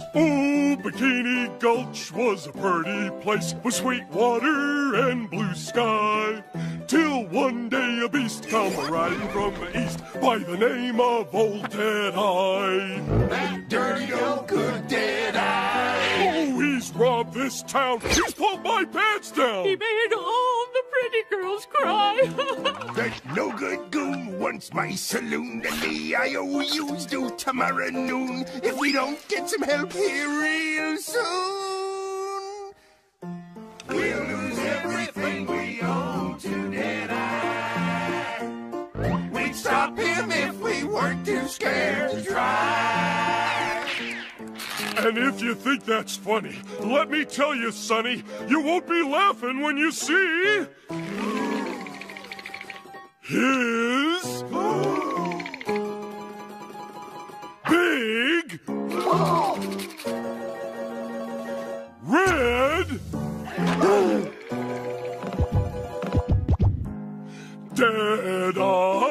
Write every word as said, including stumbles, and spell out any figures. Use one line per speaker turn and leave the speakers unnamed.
Oh, Bikini Gulch was a pretty place with sweet water and blue sky. Till one day a beast come riding from the east by the name of Old Deadeye.
That dirty old good Deadeye.
Oh, he's robbed this town. He's pulled my pants down.
He made all the pretty girls cry.
That no good goon wants my saloon, and the I O U's due tomorrow noon if we don't get some help here real soon. We'll lose everything we own to Deadeye. We'd stop him if we weren't too scared to try.
And if you think that's funny, let me tell you, Sonny, you won't be laughing when you see his big red Deadeye.